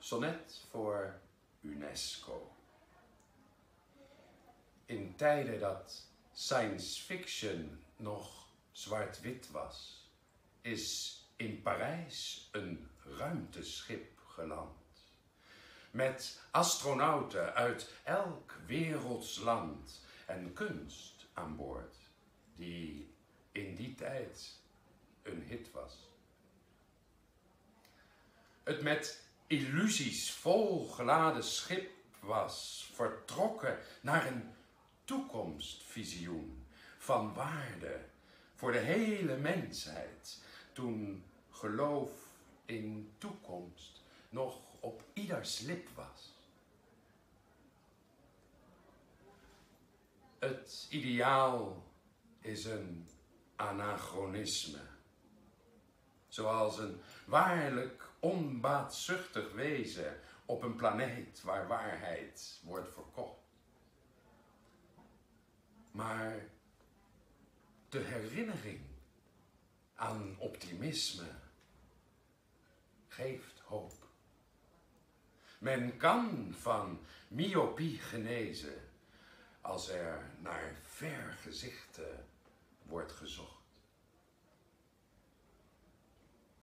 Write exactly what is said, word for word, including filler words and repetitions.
Sonnet voor UNESCO. In tijden dat science fiction nog zwart-wit was, is in Parijs een ruimteschip geland. Met astronauten uit elk werelds land en kunst aan boord, die in die tijd een hit was. Het met illusies volgeladen schip was vertrokken naar een toekomstvisioen van waarde voor de hele mensheid, toen geloof in toekomst nog op ieders lip was. Het ideaal is een anachronisme, zoals een waarlijk onbaatzuchtig wezen op een planeet waar waarheid wordt verkocht. Maar de herinnering aan optimisme geeft hoop. Men kan van myopie genezen als er naar vergezichten wordt gezocht.